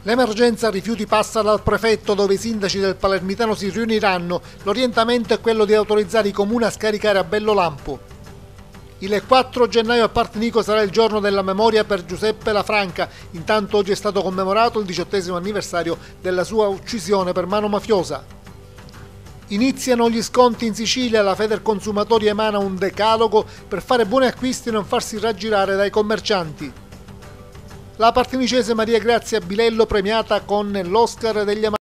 L'emergenza rifiuti passa dal prefetto, dove i sindaci del Palermitano si riuniranno. L'orientamento è quello di autorizzare i comuni a scaricare a Bello Lampo. Il 4 gennaio a Partinico sarà il giorno della memoria per Giuseppe Lafranca. Intanto oggi è stato commemorato il 18° anniversario della sua uccisione per mano mafiosa. Iniziano gli sconti in Sicilia, la Federconsumatori emana un decalogo per fare buoni acquisti e non farsi raggirare dai commercianti. La partinicese Maria Grazia Bilello premiata con l'Oscar degli amanti.